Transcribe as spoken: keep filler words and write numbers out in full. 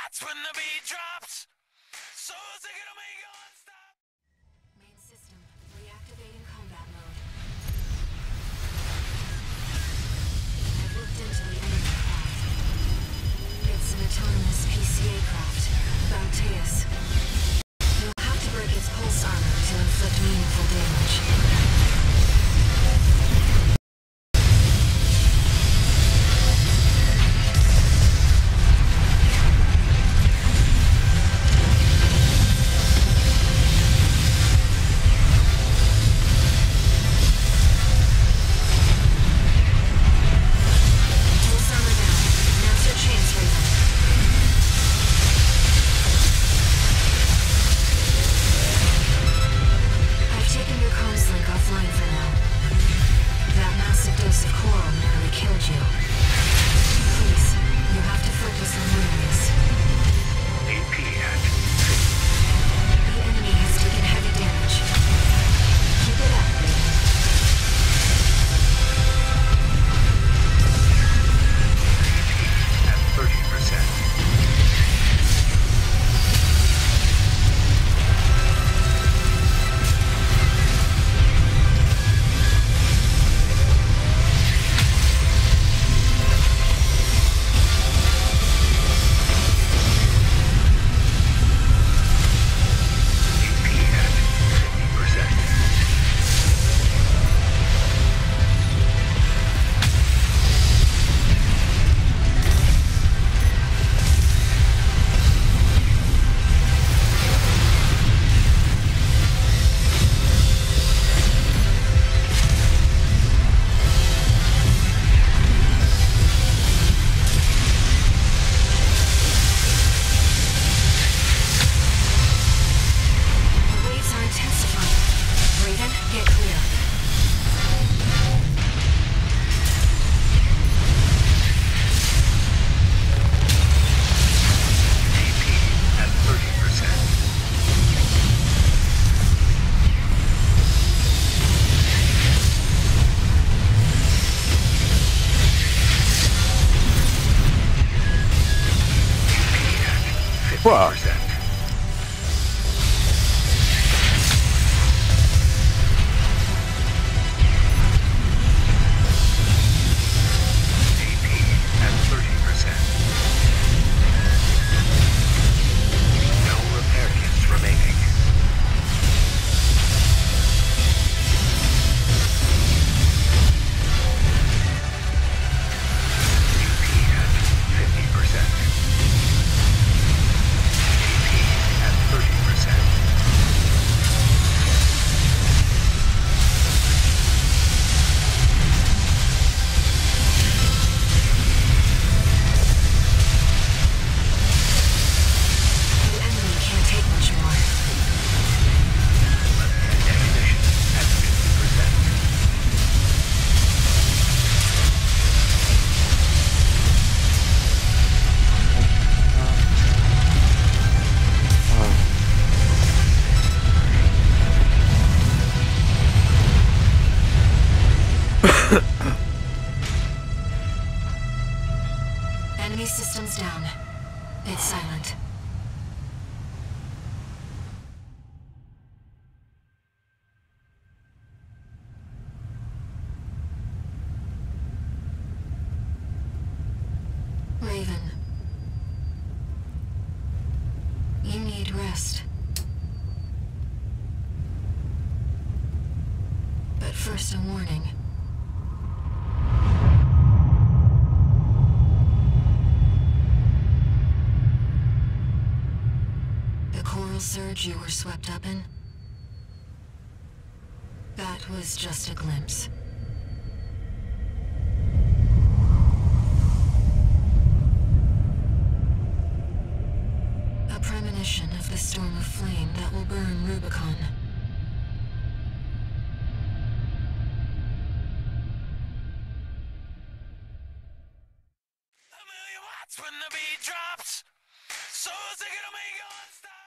watts when the beat drops. So sick of me going stop. Main system, reactivating combat mode. I've looked into the enemy craft. It's an autonomous P C A craft, Balteus. You'll have to break its pulse armor to inflict meaningful damage. What? Enemy systems down. It's silent. Raven. You need rest. But first, a warning. The coral surge you were swept up in? That was just a glimpse. A premonition of the storm of flame that will burn Rubicon. A million watts when the beat drops. So sick of me going stop.